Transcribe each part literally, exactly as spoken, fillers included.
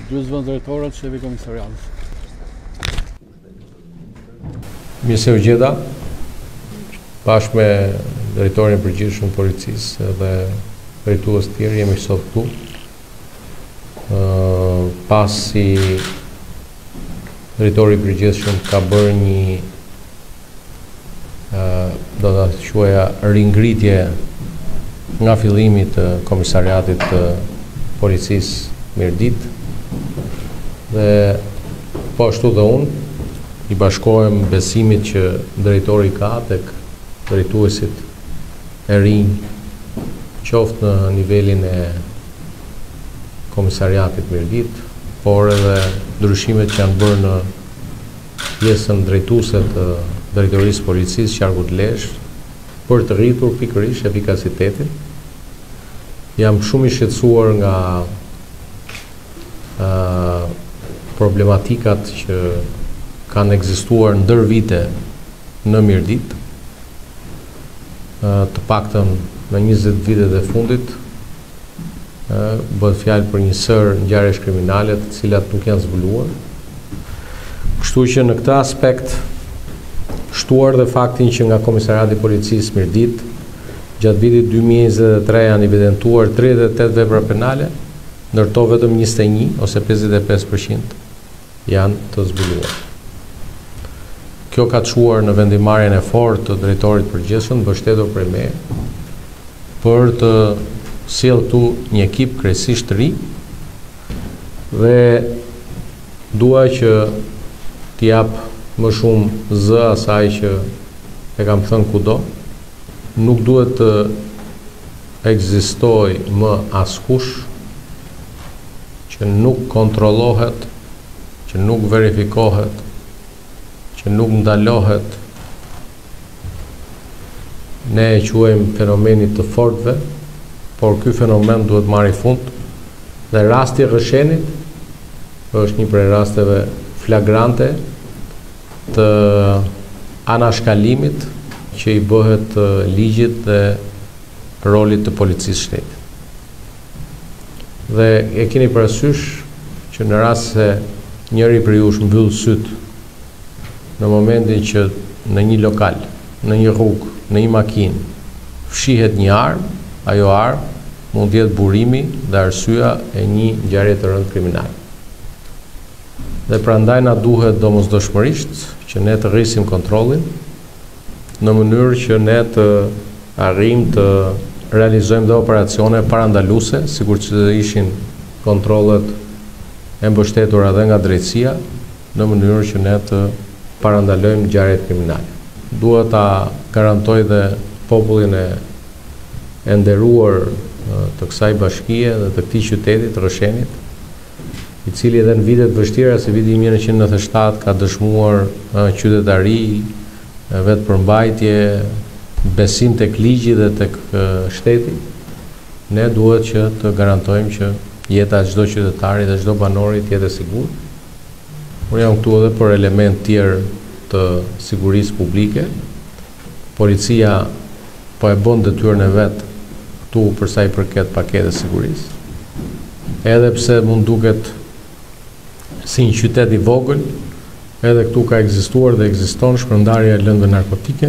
dy zëvendëdrejtorët shefi komisariatës. Mirë se u gjeta, bashkë me drejtorin e përgjithshëm të policisë dhe drejtues të tjerë jemi sot këtu. Uh, pasi drejtori i përgjithshëm ka bërë një uh, do ta quaja ringritje nga fillimi të komisariatit të policisë Mirdit, dhe po ashtu dhe unë i bashkohem besimit që drejtori ka tek drejtuesit e rinj, qoftë në nivelin e komisariatit Mirdit, por edhe ndryshimet që janë bërë në pjesën drejtuese të drejtorisë policisë qarku të Lezhë për të rritur pikërisht efikasitetin. Jam shumë i shqetësuar nga uh, problematikat që kanë ekzistuar ndër vite në Mirdit, uh, të paktën në njëzet vitet e fundit. Uh, bëhet fjalë për një sër ngjarjesh kriminale të cilat nuk janë zbuluar. Kështu që në këtë aspekt, shtuar dhe faktin që nga Komisariati i Policisë Mirdit gjatë vitit dy mijë e njëzet e tre janë evidentuar tridhjetë e tetë vepra penale, ndërto vetëm njëzet e një ose pesëdhjetë e pesë përqind janë të zbuluar. Kjo ka çuar në vendimarrjen e fortë të drejtorit përgjithshëm, mbështetur prej meje, për të sjell këtu një ekip krejtësisht të ri, dhe dua që t'i jap më shumë zë asaj që e kam thënë kudo. Nuk duhet të ekzistoj më askush që nuk kontrollohet, që nuk verifikohet, që nuk ndalohet. Ne e quajmë fenomenit të fortëve, por ky fenomen duhet marrë fund, dhe rasti i Rrëshenit është një prej rasteve flagrante të anashkalimit që i bëhet ligjit dhe rolit të policisë shtetit. Dhe e keni parasysh që në rast se njëri prej jush mbyll syt në momentin që në një lokal, në një rrugë, në një makinë fshihet një armë, ajo armë mund të jetë burimi dhe arsyeja e një ngjarje të rëndë kriminale. Dhe prandaj na duhet domosdoshmërisht që ne të rrisim kontrollin në mënyrë që ne të arrijmë të realizojmë dhe operacione parandaluese, sikur që ishin kontrollet e mbështetura dhe nga drejtësia, në mënyrë që ne të parandalojmë ngjarjet kriminale. Dua ta garantoj dhe popullin e e nderuar të kësaj bashkie dhe të këtij qyteti të Rrëshenit, i cili edhe në vitet vështira si viti një mijë e nëntëqind e nëntëdhjetë e shtatë ka dëshmuar qytetari, vetëpërmbajtje, besim tek ligji dhe tek shteti, ne duhet që të garantojmë që jeta e çdo qytetari dhe çdo banori të jetë e sigurt. Unë jam këtu edhe për element tjerë të sigurisë publike. Policia po e bën detyrën e vet këtu për sa i përket paketës sigurisë. Edhe pse mund duket si një qytet i vogël, edhe këtu ka ekzistuar dhe ekziston shpërndarja e lëndëve narkotike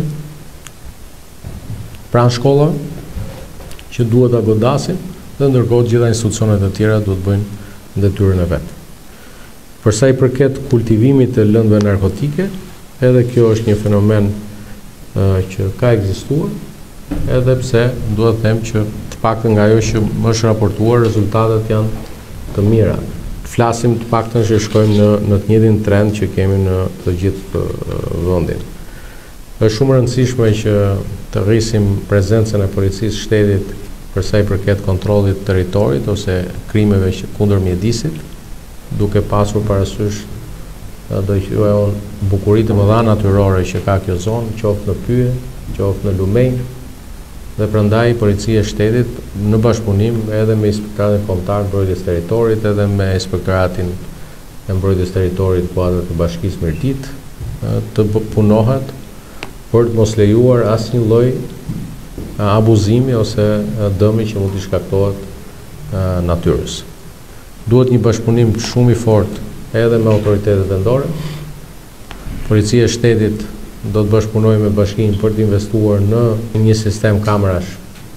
pranë shkollave, që duhet ta godasin, dhe ndërkohë gjitha institucionet e tjera duhet bëjnë detyrën e vet. Për sa i përket kultivimit të lëndëve narkotike, edhe kjo është një fenomen uh, që ka ekzistuar, edhe pse duhet të them që të paktën nga ajo që më është raportuar, rezultatet janë të mira. Flasim të paktën që shkojmë në, në të njëjtin trend që kemi në të gjithë vendin. Është shumë e rëndësishme që të rrisim prezencën e policisë shtetit për sa i përket kontrollit të territorit ose krimeve që kundër mjedisit, duke pasur parasysh do të thonë bukuritë më dha natyrore që ka kjo zonë, qoftë në Pyje, qoftë në Lumenj, dhe prandaj policia e shtetit në bashkëpunim edhe me Inspektoratin Kombëtar të Mbrojtjes së Territorit, edhe me Inspektoratin e Mbrojtjes së Territorit kuadër të Bashkisë Mirdit, të punohet për të mos lejuar asnjë lloj abuzimi ose dëmi që mund të shkaktohet natyrës. Duhet një bashkëpunim shumë i fortë edhe me autoritetet vendore. Policia e shtetit do të bashkëpunojë me bashkinë për të investuar në një sistem kamerash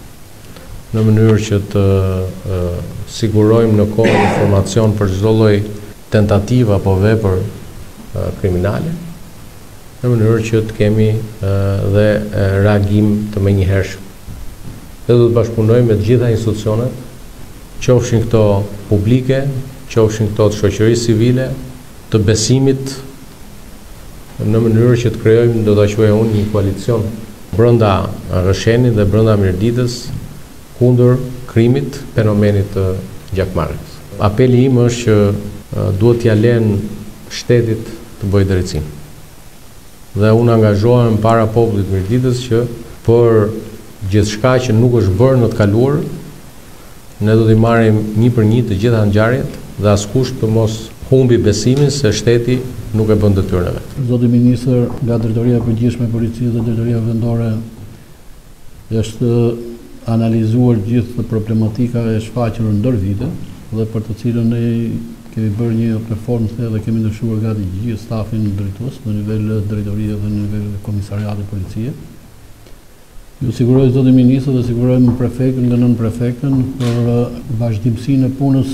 në mënyrë që të e, sigurojmë në kohë informacion për çdo lloj tentativë apo vepër e, kriminale, në mënyrë që të kemi e, dhe e, reagim të menjëhershëm. Dhe do të bashkëpunojmë me të gjitha institucionet, qofshin këto publike, qofshin këto të shoqërisë civile, të besimit, në mënyrë që të krijojmë, do ta quaj unë, një koalicion brenda rrëshenit dhe brenda Mirditës kundër krimit, fenomenit të gjakmarrjes. Apeli im është që uh, duhet t'ia lënë shtetit të bëjë drejtësinë. Dhe unë angazhohem para popullit të Mirditës që për gjithçka që nuk është bërë në të kaluar, ne do t'i marrim një për një të gjitha ngjarjet dhe askush të mos humbi besimin se shteti nuk e bën detyrën e vet. Zoti Ministër, nga Drejtoria e Përgjithshme e Policisë dhe Drejtoria Vendore është analizuar gjithë problematika e shfaqur ndër vite dhe për të cilën ne kemi bërë një performancë dhe kemi ndryshuar gati gjithë stafin drejtues në nivel drejtorie dhe në nivel komisariate policie. Ju siguroj zoti Ministër dhe sigurojmë prefektin dhe nën prefektën për vazhdimsinë e punës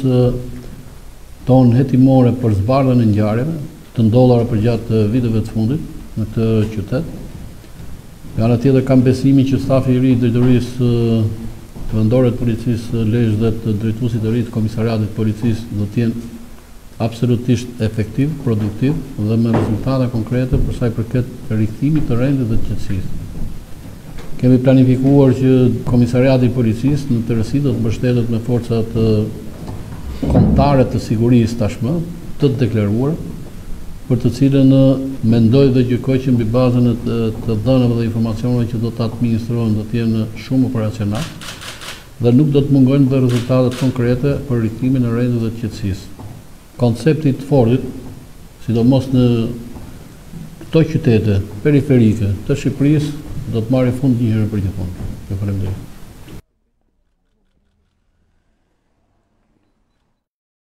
tonë hetimore për zbardhjen e ngjarjeve të ndodhura përgjatë viteve të fundit në këtë qytet. Nga ana tjetër kam besimin që stafi i ri i drejtorisë vendore të policisë Lezhë dhe të drejtuesit të ri të komisariatit të policisë do të jenë absolutisht efektiv, produktiv dhe me rezultate konkrete për sa i përket rikthimit të rendit dhe të qetësisë. Kemi planifikuar që komisariati i policisë në tërësi do të mbështetet me forcat kombëtare të sigurisë tashmë të deklaruara, për të cilën mendoj dhe gjykoj që mbi bazën e të dhënave dhe informacioneve që do të administrohen do të jenë shumë operacional dhe nuk do të mungojnë dhe rezultatet konkrete për rikthimin e rendit dhe të qetësisë. Koncepti i të Fordit, sidomos në këto qytete periferike të Shqipërisë, do të marrë fund një herë për gjithmonë. Ju falenderoj.